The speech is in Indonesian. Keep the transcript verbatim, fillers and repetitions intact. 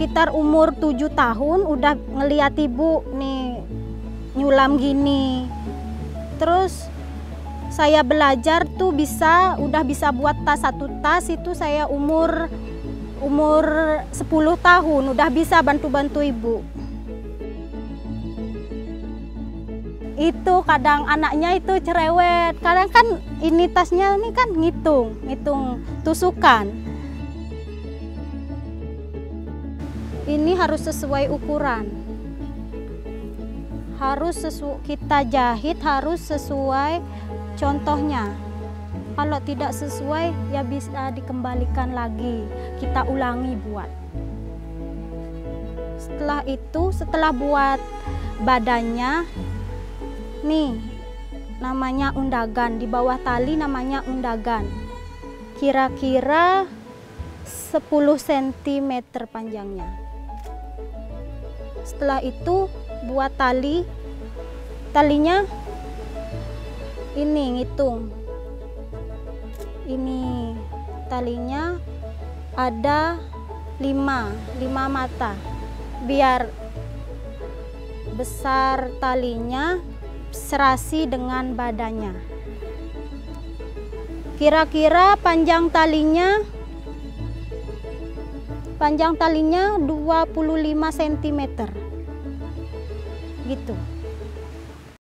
sekitar umur tujuh tahun udah ngeliat ibu nih nyulam gini. Terus saya belajar tuh bisa udah bisa buat tas. Satu tas itu saya umur umur sepuluh tahun udah bisa bantu-bantu ibu. Itu kadang anaknya itu cerewet, kadang kan ini tasnya ini kan ngitung, ngitung tusukan. Ini harus sesuai ukuran. Harus sesu kita jahit harus sesuai contohnya. Kalau tidak sesuai ya bisa dikembalikan lagi, kita ulangi buat. Setelah itu, setelah buat badannya, nih namanya undagan, di bawah tali namanya undagan. Kira-kira sepuluh sentimeter panjangnya. Setelah itu buat tali, talinya ini ngitung. Ini talinya ada lima, lima mata. Biar besar talinya serasi dengan badannya. Kira-kira panjang talinya panjang talinya dua puluh lima sentimeter. Gitu.